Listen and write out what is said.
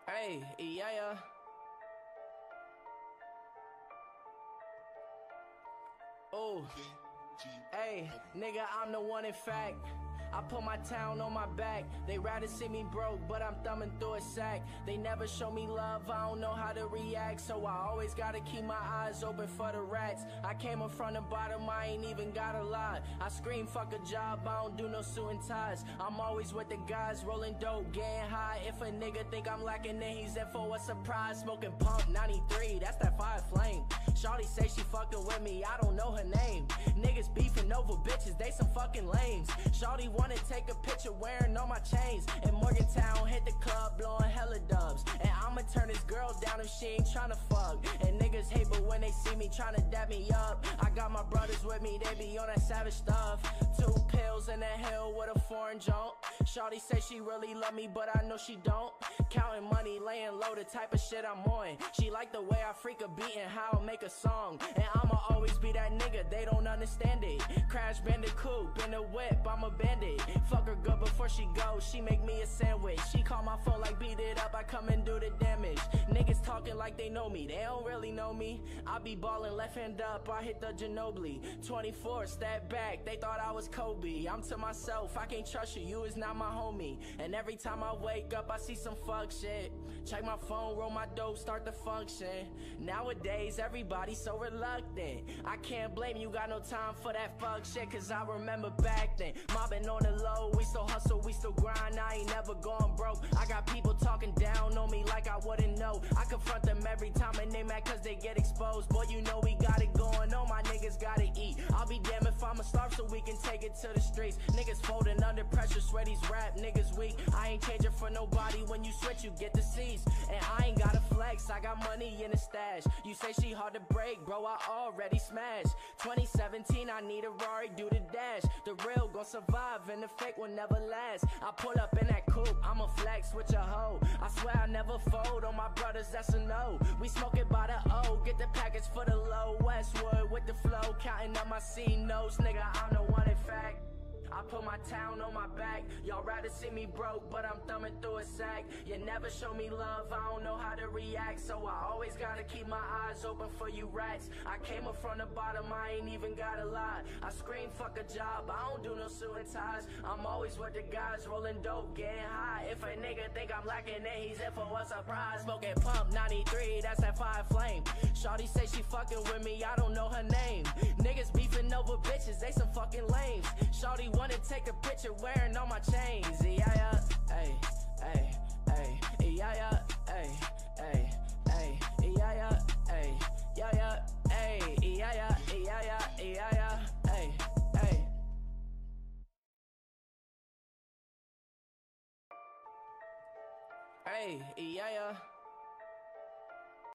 Hey, yeah. Oh, hey, nigga, I'm the one in fact. I put my town on my back. They rather see me broke, but I'm thumbing through a sack. They never show me love, I don't know how to react. So I always gotta keep my eyes open for the rats. I came up from the bottom, I ain't even got a lot. I scream fuck a job, I don't do no suit and ties. I'm always with the guys, rolling dope, getting high. If a nigga think I'm lacking, then he's in for a surprise. Smoking pump 93, that's that fire flame. Shawty say she fucking with me, I don't know her name. Niggas beefing over bitches, they some fucking lames. Shawty wanna take a picture wearing all my chains. In Morgantown, hit the club, blowing hella dubs. And I'ma turn this girl down if she ain't tryna fuck. And niggas hate, but when they see me tryna dap me up, I got my brothers with me, they be on that savage stuff. 2 pills in the hill with a foreign jump. Shawty say she really love me, but I know she don't. Counting money, laying low, the type of shit I'm on. She like the way I freak a beat and how I make a song. And I'ma always be that nigga, they don't understand it. Crash Bandicoot in the whip, I'm a bandit. Fuck her good before she goes, she make me a sandwich. She call my phone like beat it up, I come and do the damage. Niggas talking like they know me, they don't really know me. I be ballin' left hand up, I hit the Ginobili. 24, step back, they thought I was Kobe. I'm to myself, I can't trust you, you is not my homie. And every time I wake up, I see some fuck shit. Check my phone, roll my dope, start to function. Nowadays, everybody so reluctant. I can't blame you, got no time for that fuck shit. Cause I remember back then, mobbing on the low, we still hustle, we still grind, I ain't never gone broke. I got people talking down on me like I wouldn't know. I confront them every time and they mad cause they get exposed. Boy, you know we got it going on, my niggas gotta eat. I'll be damned if I'ma starve so we can take it to the streets. Niggas folding under pressure, swear these rap niggas weak. I ain't changing for nobody, when you switch you get the C's. And I ain't gotta flex, I got money in the stash. You say she hard to break, bro, I already smashed. 2017, I need a Rari, do the dash. The real gon' survive and the fake will never last. I pull up in that coupe, I'ma flex with your hoe. I swear I never fold on my brothers, that's a no. We smoking by the O, get the package for the low. Westwood with the flow, counting up my C notes. Nigga, I'm the one in fact. I put my town on my back. Y'all rather see me broke, but I'm thumbing through a sack. You never show me love, I don't know how to react. So I always gotta keep my eyes open for you rats. I came up from the bottom, I ain't even got a lot. I scream fuck a job, I don't do no suit and ties. I'm always with the guys, rolling dope, getting high. If a nigga think I'm lacking, then he's in for a surprise. Smoking pump 93, that's that fire flame. Shawty say she fucking with me, I don't know her name. Niggas beefing over bitches, they some fucking lames. Shawty wanna take a picture wearing all my chains. Yeah, hey, hey, hey, yeah, hey, hey, hey, yeah, hey, yeah, hey, yeah, hey, hey. Hey, yeah.